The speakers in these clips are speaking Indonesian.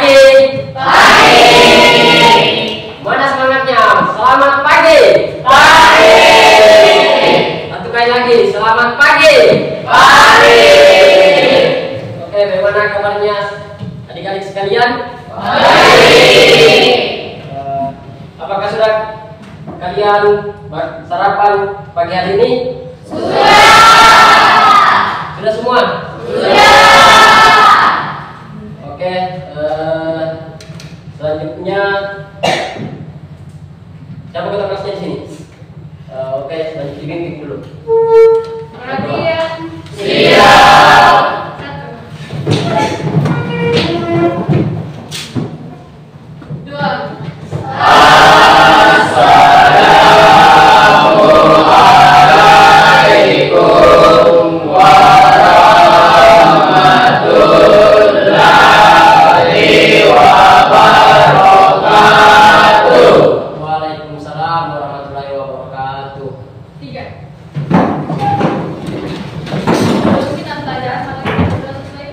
Pagi. Pagi. Mana semangatnya? Selamat pagi. Pagi. Satu kali lagi, selamat pagi. Pagi. Oke, bagaimana kabarnya adik-adik sekalian? Baik. Apakah sudah kalian sarapan pagi hari ini? Sudah. Sudah semua? Sudah. Oke, selanjutnya siapa ketua kelasnya di sini? Oke, selanjutnya dibimbing dulu. Perhatian. Siap. Dua. Assalamualaikum warahmatullahi wabarakatuh. Waalaikumsalam warahmatullahi wabarakatuh. Tiga. Terus kita belajar sama kita sudah selesai.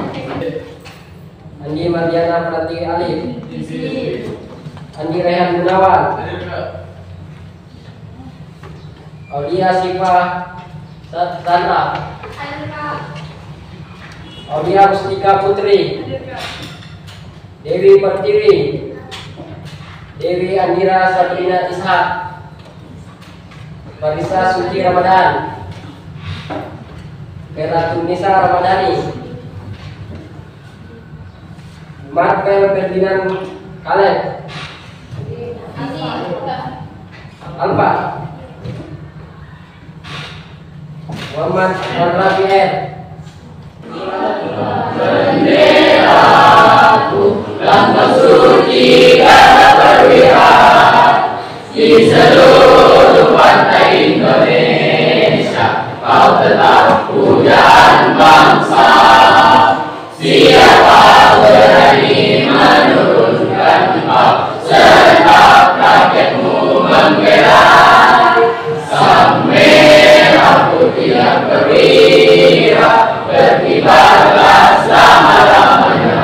Andi Mardiana Pratiwi Alif. Isi. Andi Rehan Gunawan. Aulia Siva Sandra. Aulia Mustika Putri. Dewi Pertiwi. Dewi Andira Sabrina Ishak. Farisa Suci Ramadan. Vera Tunisa Ramadhani. Marvel Ferdinand Kaleb. Alfa. Muhammad Rafi R. Benderaku lambang suci dan perwira di seluruh pantai Indonesia. Kau tetap pujaan bangsa. Siapa berani menurunkan kau, serta rakyatmu membela. Sang merah putih yang perwira berkibarlah selama-lamanya.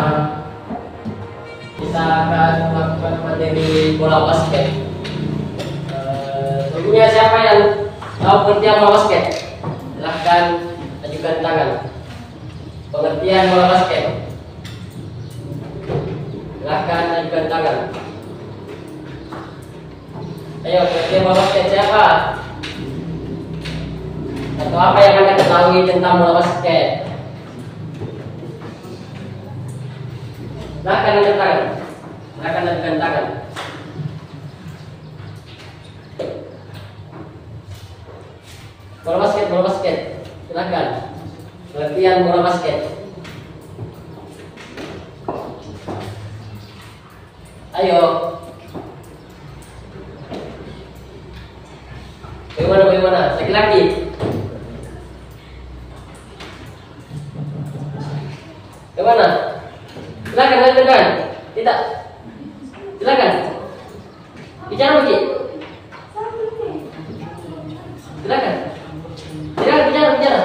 Kita akan melakukan materi bola basket. Sebelumnya siapa yang tahu pengertian bola basket? Silahkan ajukan tangan. Pengertian bola basket. Silahkan ajukan tangan. Ayo, pengertian bola basket siapa? Atau apa yang Anda ketahui tentang bola basket? Silahkan ajukan tangan. Silahkan ajukan tangan. Bola basket. Silahkan. Pengertian bola basket. Ayo. Bagaimana? Laki-laki. Bagaimana? Silakan lanjutkan. Tidak. Silakan. Bicara lagi. Silakan. Bicara.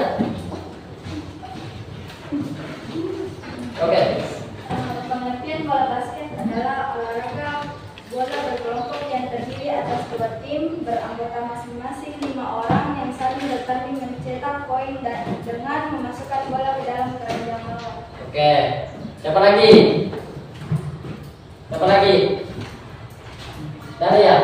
Oke. Pengertian bola basket adalah olahraga bola berkelompok yang terdiri atas dua tim beranggota masing-masing 5 orang yang saling bertanding mencetak poin dan dengan memasukkan bola ke dalam keranjang lawan. Oke. Siapa lagi? Dari ya.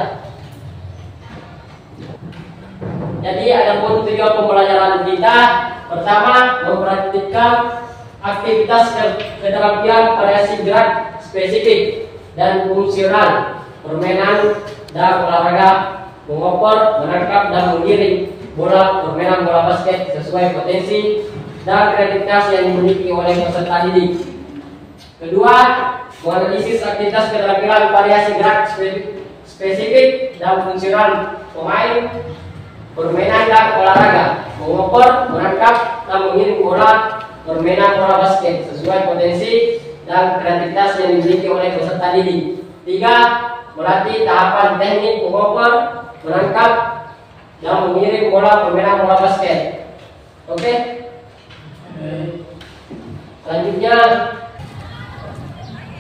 Jadi ada pun tujuan pembelajaran kita. Pertama, mempraktikkan aktivitas keterampilan variasi gerak spesifik dan fungsional, permainan dan olahraga, mengoper, menangkap dan mengiring bola, permainan bola basket sesuai potensi dan kreativitas yang dimiliki oleh peserta didik. Kedua, menganalisis aktivitas keterampilan variasi gerak spesifik dan fungsional pemain, permainan dan olahraga, mengoper, menangkap dan mengiring bola, permainan bola basket sesuai potensi dan kreativitas yang dimiliki oleh peserta didik. Tiga, melatih tahapan teknik mengoper, menangkap dan mengiring bola, permainan bola basket. Oke. Selanjutnya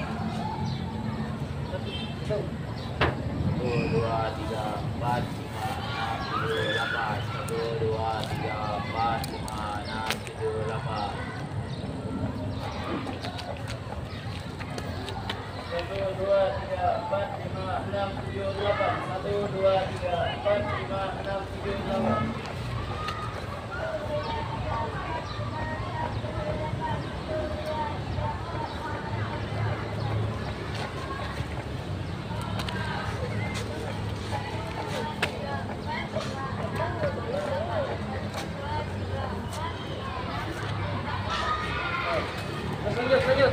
Satu, dua, tiga, empat, lima, enam, tujuh, delapan. Satu, dua, tiga, empat, lima, enam, tujuh, delapan. Satu, dua, tiga, empat, lima, enam, tujuh, delapan. Satu, dua, tiga, empat, lima, enam, tujuh, delapan. Lanjut.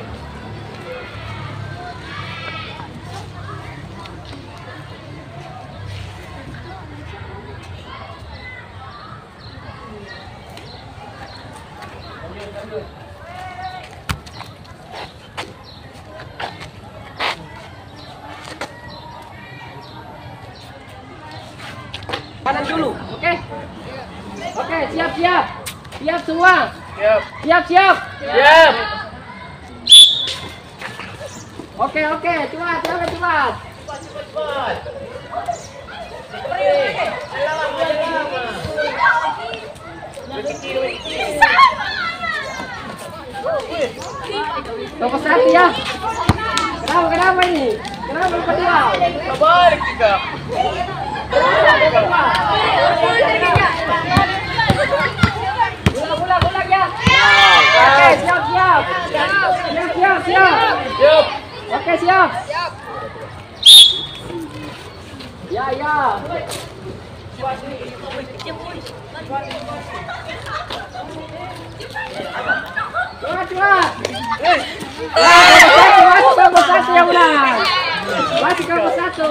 Kanan dulu, oke? Oke, siap. Siap semua. Siap. Oke, cepat. Nomor 1 ya. Kenapa ini? Kenapa berdua? Balik juga. Ulang ya. Oke, siap. Oke, siap. Ya. Cepat. Kelompok 1 yang menang. Masih kelompok 1.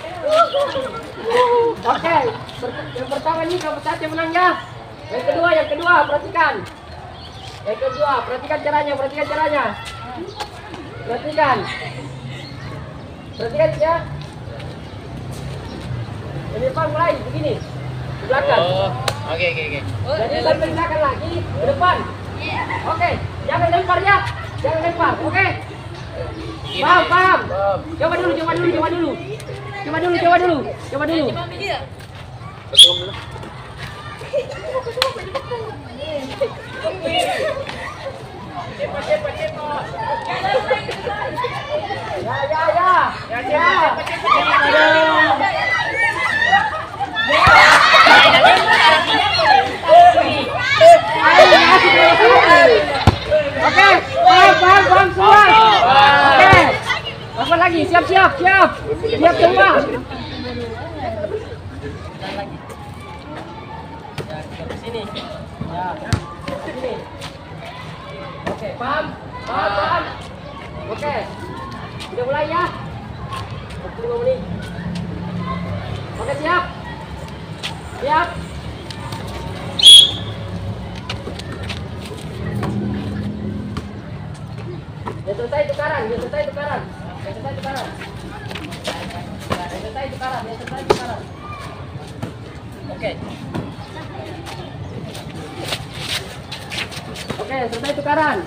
Oke, yang pertama ini kelompok 1 yang menang ya. Yang kedua, perhatikan. Yang kedua, perhatikan caranya. Perhatikan ya. Ini depan mulai begini. Di belakang. Oke. Jadi sampai belakang lagi, ke depan. Oke, jangan lempar ya. Oke. Paham. Coba dulu. Oke, paham semua. Oke, apa lagi? Siap. Siap semua. Sini. Ya, sini. Oke, paham. Oke, udah mulai ya. 45 menit. Oke, siap. Ya selesai tukaran. Oke, selesai tukaran.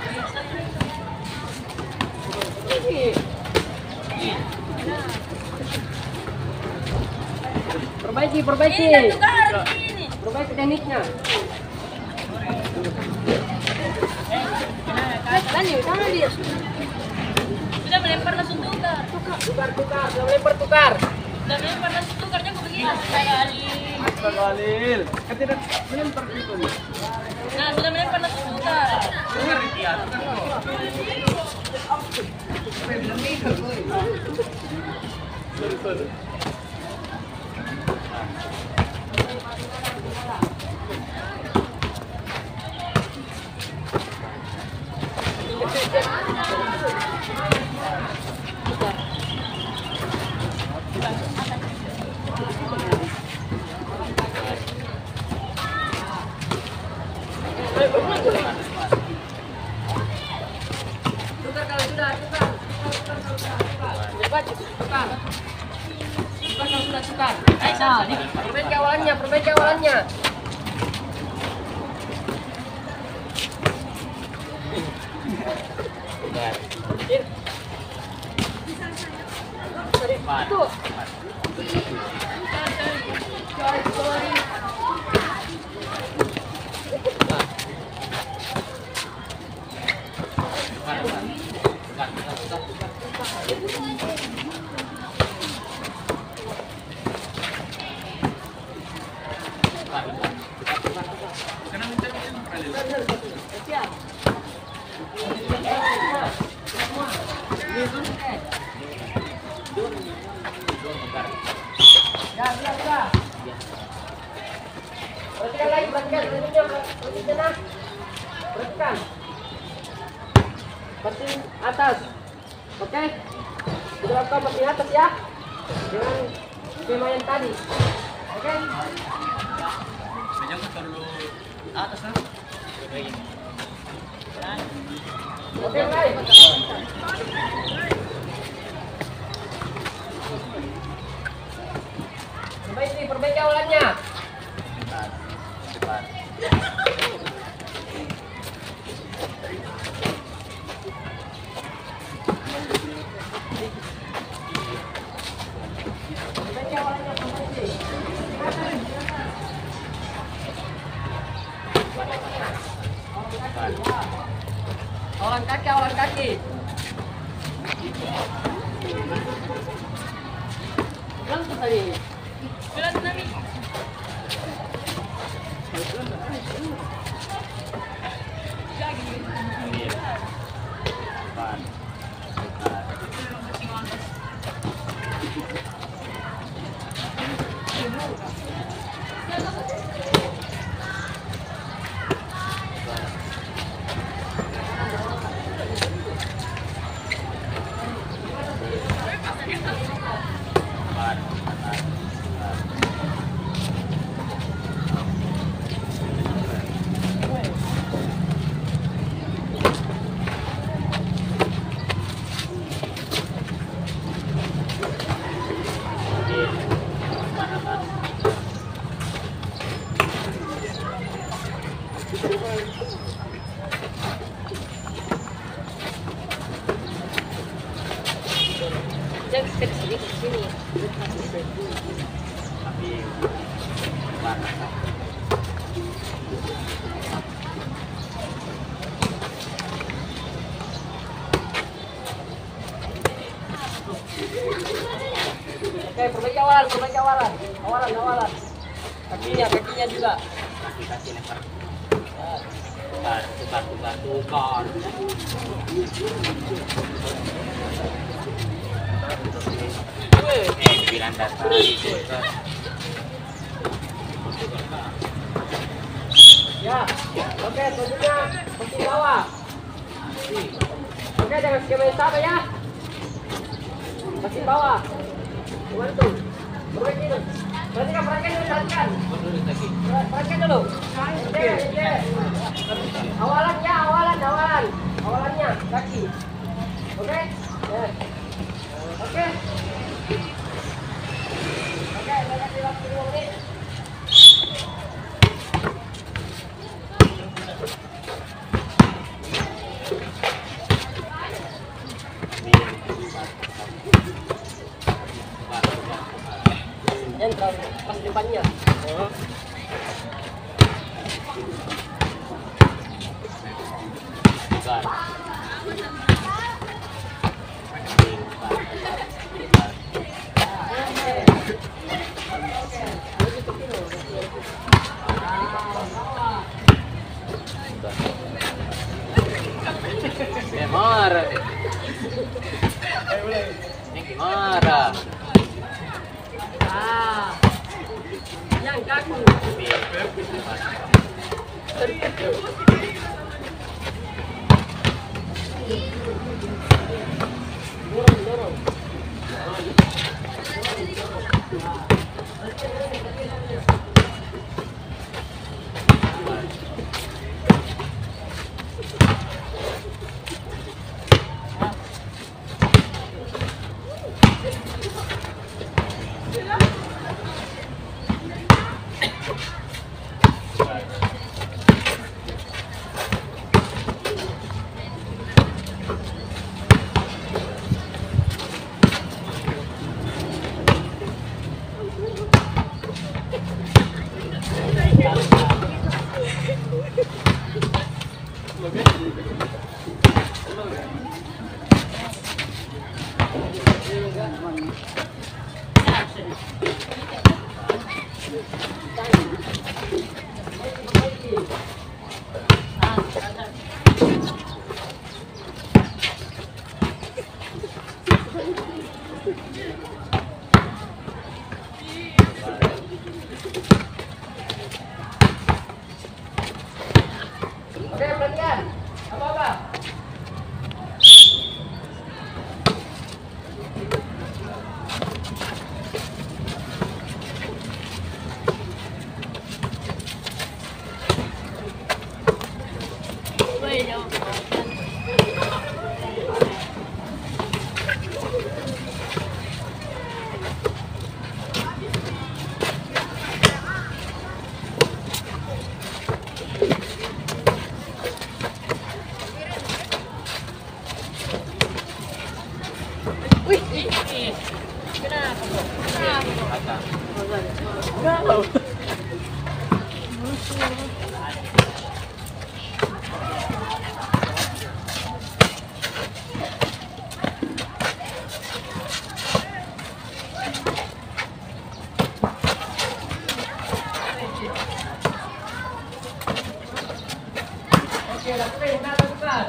Perbaiki. Perbaiki tekniknya. Sudah melempar langsung tukar. Tukar. Sudah melempar langsung tukarnya kok begini? Galil. Kan tidak melempar itu. Nah, sudah melempar langsung tukar. Tukar kalau sudah, tukar. Cepat, tukar. Tukar kalau sudah, tukar. Perbaiki awalannya. Tuh. Perhatikan lagi, perhatikan. Perhatikan. Pating atas. Oke? Kita lakukan pating atas ya. Dengan skema yang tadi. Oke? Jangan terlalu atas lah. Oke, baik. Perbaiki awalannya. Cepat. Perbaiki awalannya, perbaiki. Awalan kaki, awalan kaki. Langsung tadi. Jangan sedikit sini. Oke, perbaiki awalan. Awalan. Kakinya juga. Kaki lempar. Tukar. Dibilang dasar itu. Ya. Oke, selanjutnya pakai bawah. Oke, dengan skema yang sama ya. Pakai bawah. Gimana tuh? Perbaiki itu. Perhatikan dulu. Perhatikan dulu. Oke. Awalannya kaki. Oke. Ya. Oke. Saya kasih waktu 2 menit. Yang pas depannya. Marah. Ini marah. Yang kaku. Dorong. Oke, perhatian. Apa-apa? Oke, lakukan. Nah, lakukan.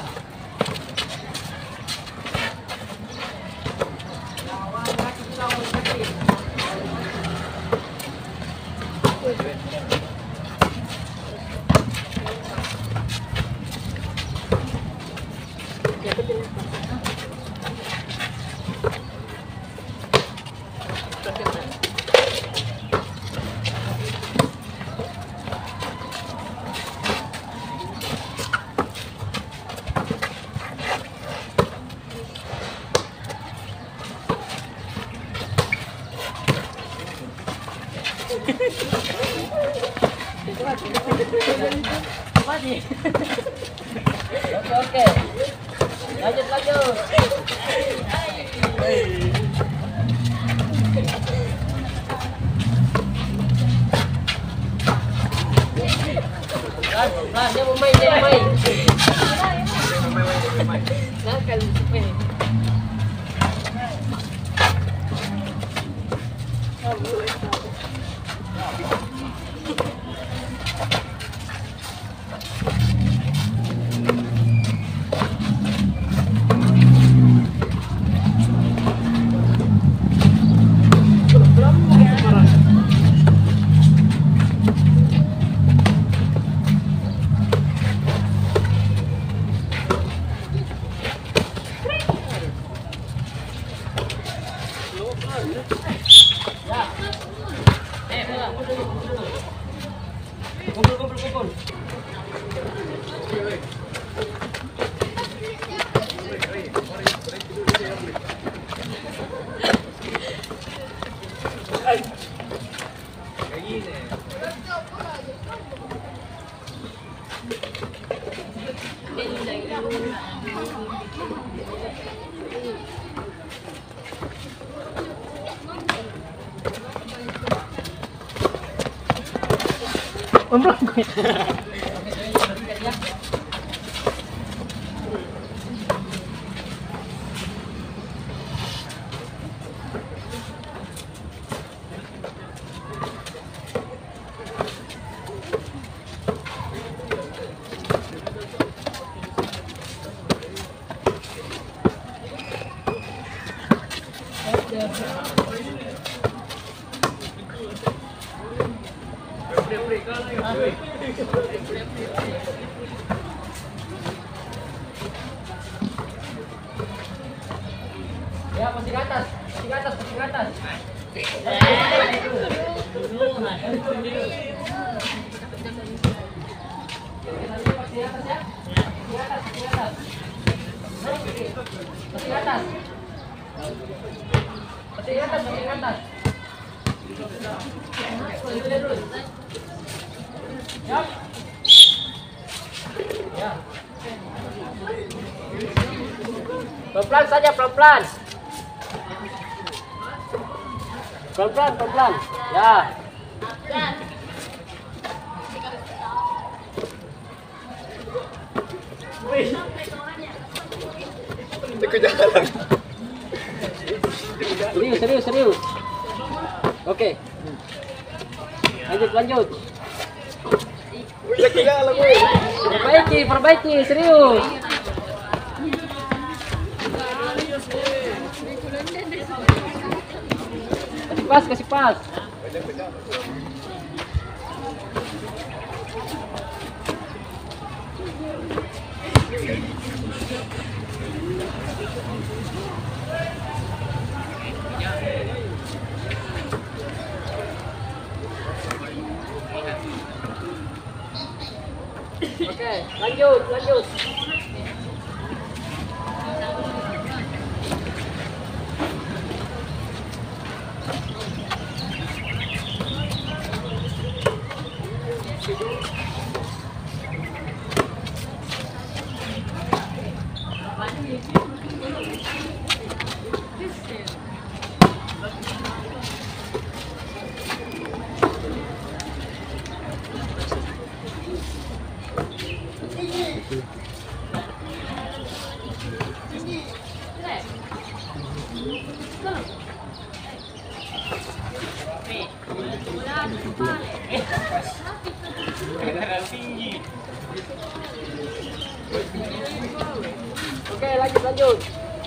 Oke. Lanjut. Pelan, dia mau main. Nakal ini. Kumpul. Ya, posisi ke atas. Ya. Pelan-pelan saja, pelan-pelan. Pelan-pelan. Ya. Serius. Oke. Lanjut. Perbaiki, serius. Kasih pas. Oke, lanjut. Oke, lanjut.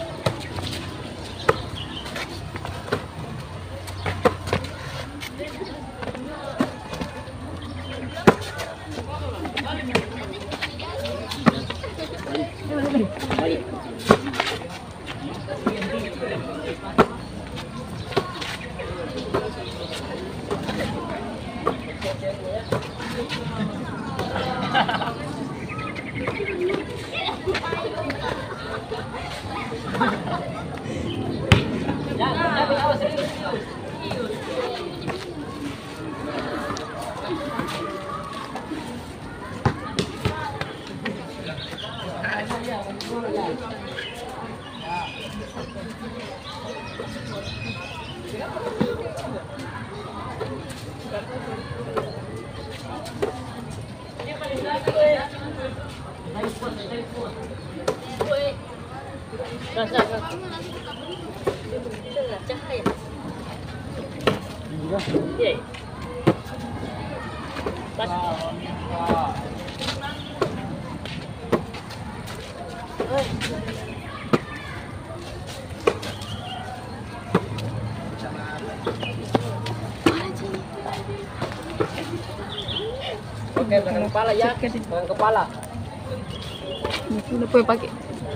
Oke, pegang kepala ya. Pegang kepala. Itu udah boleh pakai.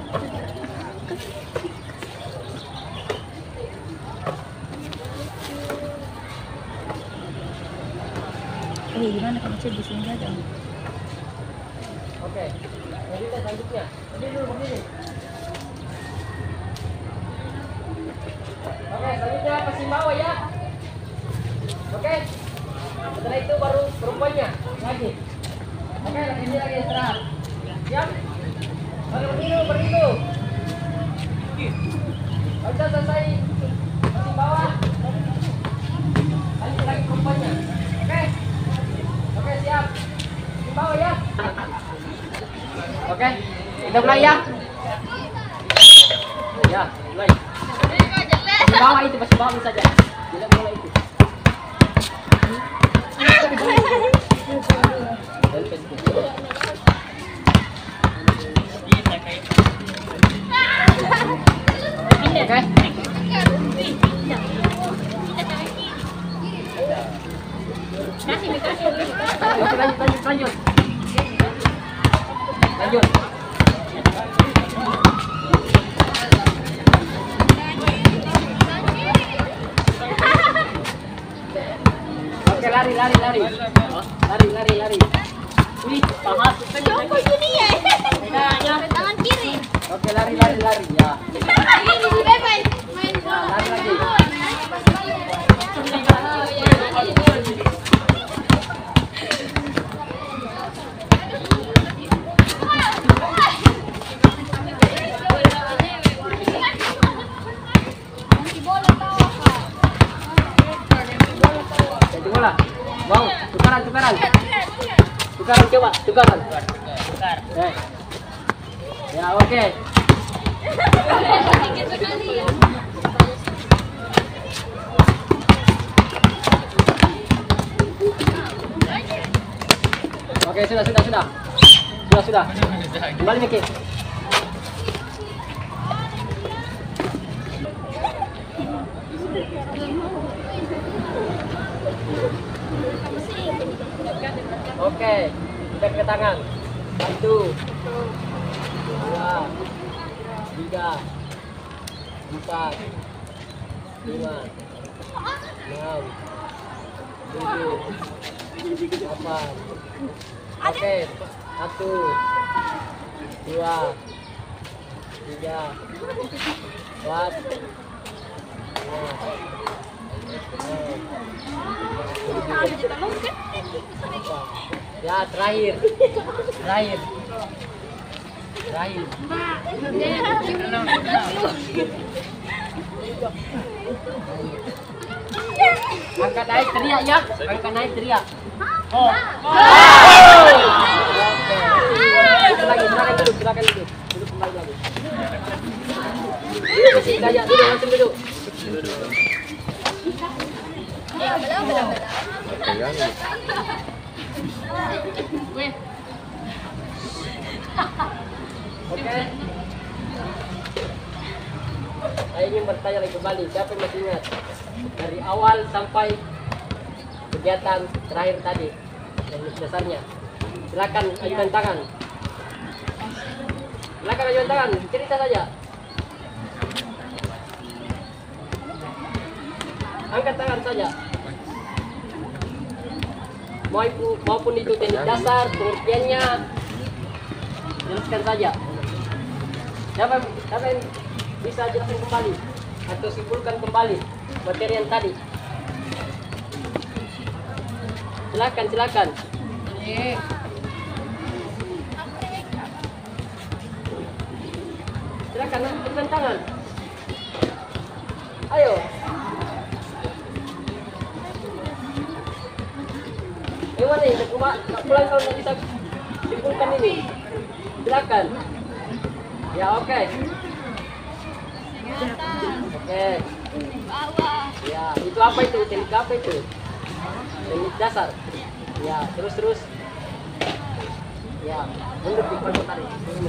Gimana kalau saya di sini aja? Oke. Jadi selanjutnya. Begini. Oke, selanjutnya kasih bawah ya. Oke. Setelah itu baru perempuannya lagi. Oke, ini lagi istirahat. Siap? Oke, berdiri. Udah selesai. Kasih bawah. Lanjut lagi perempuannya. Oke, siap. Di bawah ya. Oke, kita mulai ya. Ya, mulai. Di bawah itu, pas di bawah saja. Tidak mulai itu. Oke. Lanjut. Oke, lari. Wih, pahat. Coba gini ya. Tangan kiri. Oke, lari ya. Ini main bola. Lari lagi. Bola. Wow, tukaran. Tukaran coba, tukaran. Tukar. Ya, oke. Oke, sudah. Kembali Miki. Oke, kita ke tangan. 1, 2, 3, 4, 5, 6, 7, 8. Oke, 1, 2, 3, 4, 5, ya terakhir. Angkat naik teriak ya, oh. Oke. Silakan duduk kembali lagi. Masih daya duduk, langsung duduk. Oke. Saya ingin bertanya lagi kembali, siapa yang masih ingat dari awal sampai kegiatan terakhir tadi dari dasarnya? Silakan ajukan tangan. Cerita saja. Angkat tangan saja. Maupun itu teknik dasar, pengertiannya, jelaskan saja. Siapa yang bisa jelaskan kembali atau simpulkan kembali materi yang tadi? Silakan. Silakan angkat tangan. Ayo. Gimana ini? Pulang kalau nggak bisa simpulkan ini. Silakan. Ya oke. Ya itu apa itu? Teknik apa itu? Teknik dasar. Ya terus. Ya mundur di depan tarik.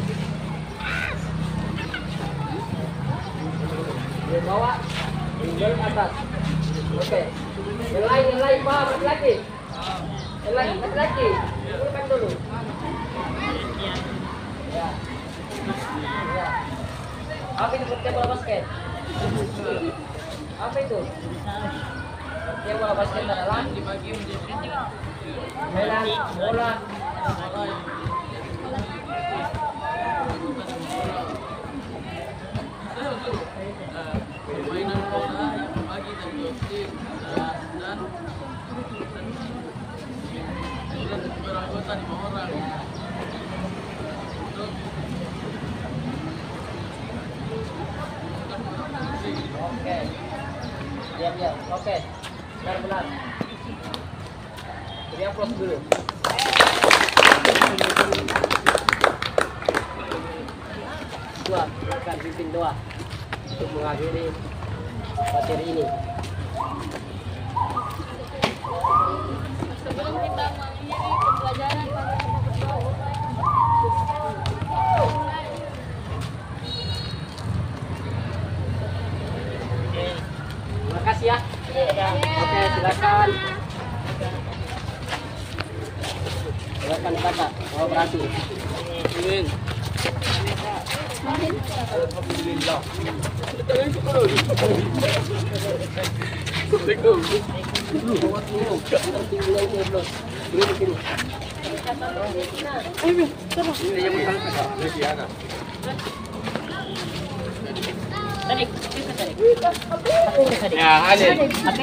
Di bawah, tinggal atas. Oke. Yang lain paham lagi. Lagi. Turunkan dulu. Ya. Apa itu pengertian bola basket? Apa itu? Pengertian bola basket adalah dibagi menjadi mainan bola. Permainan bola yang terbagi dari 2 tim dan beranggota 5 orang. Oke. Diam. Oke. Benar. Beri aplaus dulu. Dua, akan pimpin doa untuk mengakhiri materi ini. Sebelum kita mengakhiri pembelajaran, mari kita berdoa. Terima kasih ya. Oke, silakan. Silakan kata, kolaborasi. Alhamdulillah. Ya, ada.